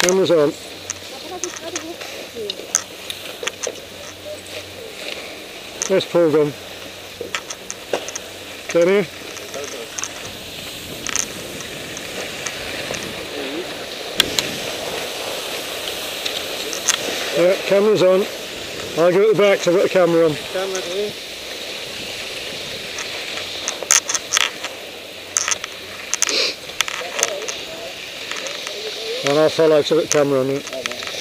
Camera's on. Where's Paul gone? Down here? Yeah, camera's on. I'll go at the back, so I've got the camera on. Camera here. And I'll follow, so I've got the camera on it.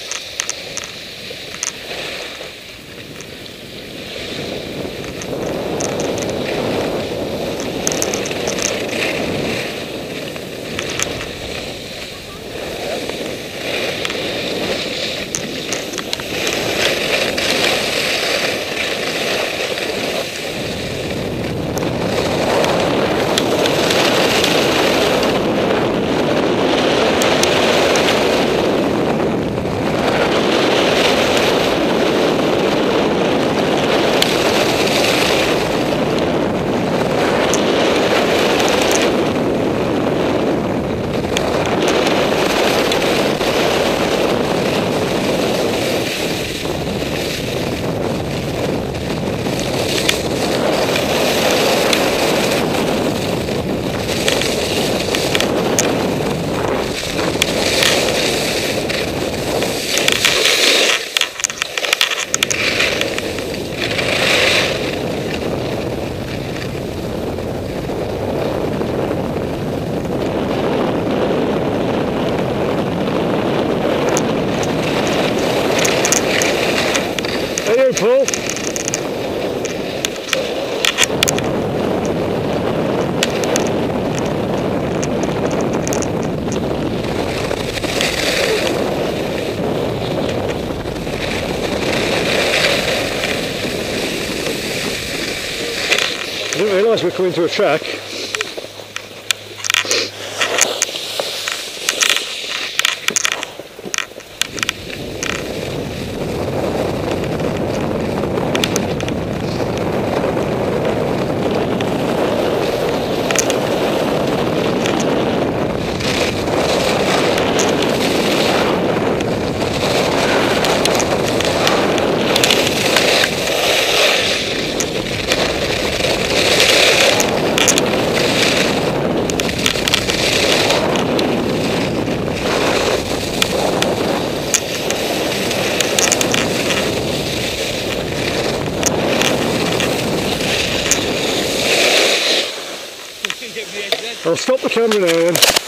Hey, Paul. I didn't realise we were coming to a track. I'll stop the camera now then.